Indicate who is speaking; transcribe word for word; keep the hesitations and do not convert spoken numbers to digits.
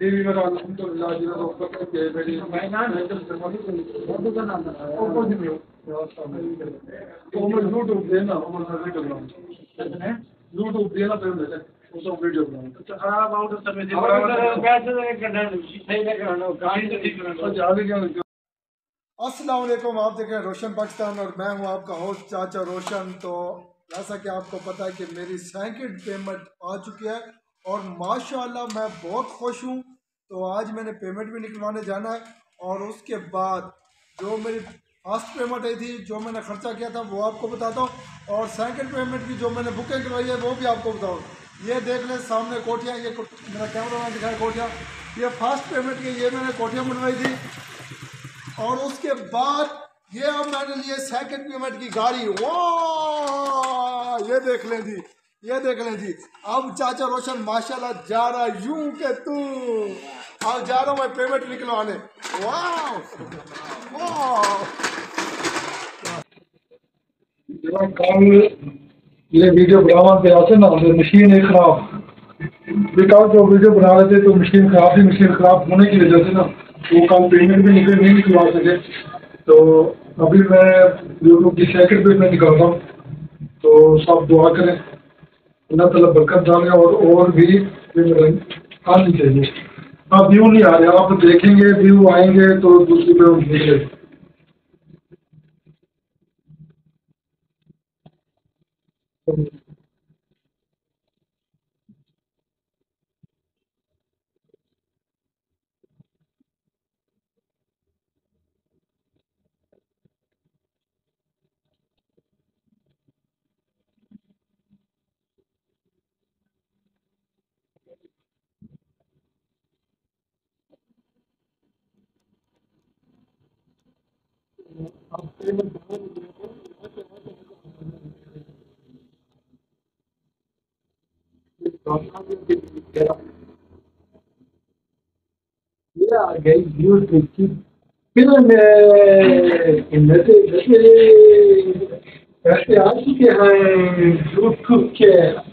Speaker 1: TV में अल्हम्दुलिल्लाह जी तो पता के मेरी मैं ना नेचर से मौजूद है का नाम है वो कुछ नहीं वो मैं यूट्यूब पे ना वो मैं वीडियो बनाऊं है यूट्यूब पे ना पे मेरे वो तो वीडियो बनाऊं तो खराब आउट समय से पैसे तो एक घंटा सही नहीं कराना गाड़ी तो ठीक कराना अच्छा आगे क्या
Speaker 2: अस्सलाम वालेकुम। आप देख रहे हैं रोशन पाकिस्तान और मैं हूं आपका होस्ट चाचा रोशन। तो जैसा कि आपको पता है कि मेरी सेकंड पेमेंट आ चुकी है और माशाल्लाह मैं बहुत खुश हूं। तो आज मैंने पेमेंट भी निकलवाने जाना है और उसके बाद जो मेरी फर्स्ट पेमेंट आई थी, जो मैंने खर्चा किया था वो आपको बताता हूँ और सेकंड पेमेंट की जो मैंने बुकिंग करवाई है वो भी आपको बताऊँ। ये देख लें सामने कोठियाँ, ये मेरा कैमरा में दिखाया कोठियाँ, ये फर्स्ट पेमेंट की ये मैंने कोठियाँ बनवाई थी और उसके बाद ये अब मैंने लिए सेकंड पेमेंट की गाड़ी। वाह, ये देख लें जी, ये देख लें जी। अब चाचा रोशन माशाल्लाह जा रहा यूं के तू, अब जा रहा हूँ मैं पेमेंट निकलवाने। वाह वाह,
Speaker 1: कल ये वीडियो बनावा पे आते ना मशीन है खराब, कल जो वीडियो बना रहे थे तो मशीन खराब थी। मशीन खराब होने की वजह से ना वो कल पेमेंट भी निकल नहीं निकलवा सके। तो अभी मैं यूट्यूब की सेकंड पेमेंट निकालता हूँ। तो सब दुआ करें, अल्लाह ताला बरकत डाले और और भी आनी चाहिए। अब व्यू नहीं आ रहे, आप देखेंगे व्यू आएंगे तो दूसरी पेमेंट निकलेगी। Yeah, guys, you keep film ऐसे ऐसे आ चुके हैं यूट्यूब के